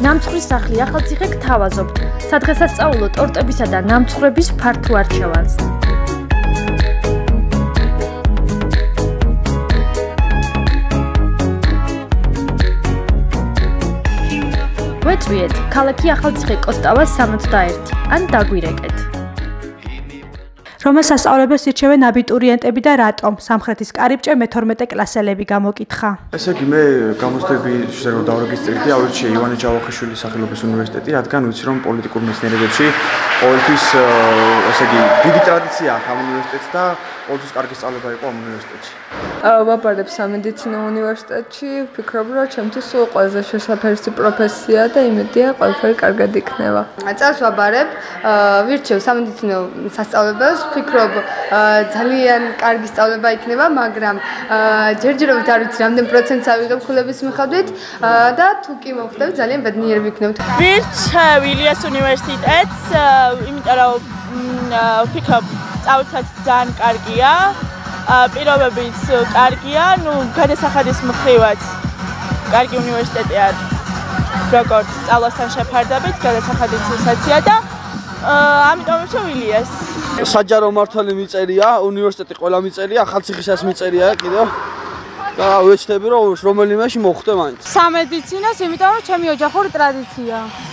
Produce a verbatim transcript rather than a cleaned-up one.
ნამცხვრის სახლი ახალციხე გთავაზობთ სადღესასწაულო ტორტებისა და ნამცხრების ფართო არჩევანს. გვეწვიეთ ქალაქი ახალციხე კოსტავას სამოცდაერთი ან დაგვირეკეთ. რომელ სასწავლებელს ირჩევენ აბიტურიენტები და რატომ? სამხრეთის კარიბჭე მეთორმეტე კლასელები გამოკითხა. ესე იგი მე გამოცდები შეიძლება დავრეგისტრირდი, ავირჩიე ივანე ჯავახიშვილის სახელობის უნივერსიტეტი, რადგან ვიცი რომ პოლიტიკურ მეცნიერებებში ყოველთვის ესე იგი დიდი ტრადიცია აქვს ამ უნივერსიტეტს და ყოველთვის კარგი სწავლება იყო ამ უნივერსიტეტში. ვაბარებ სამედიცინო უნივერსიტეტში, ვფიქრობ რომ ჩემთვის სულ ყველაზე შესაფერისი პროფესია და იმედია ყველაფერი კარგად იქნება. წელს ვაბარებ, ვირჩევ სამედიცინო სასწავლებელს, ვფიქრობ ძალიან კარგი სწავლება იქნება, მაგრამ ჯერჯერობით არ ვიცი რამდენ პროცენტს ავიღებ ქულების მიხედვით და თუ კი მოვხდები ძალიან ბედნიერი ვიქნებ. ვირჩევ ილიას უნივერსიტეტს, იმიტომ რომ ვფიქრობ სწავლაც ძალიან კარგია. პირობებიც კარგია, ну, გადასახადის მხრივაც კარგი უნივერსიტეტი არის. როგორც სწავლასთან შეფარდებით, გადასახადიც ისაცია და ამიტომ ვირჩევ ილიას. საჯარო მართალი მიწერია, უნივერსიტეტი ყველა მიწერია, ახალციხესაც მიწერია კიდევ. და ვეცდები რომ რომელიმეში მოხვდე მაინც. სამედიცინოს, იმიტომ რომ ჩემი ოჯახური ტრადიცია.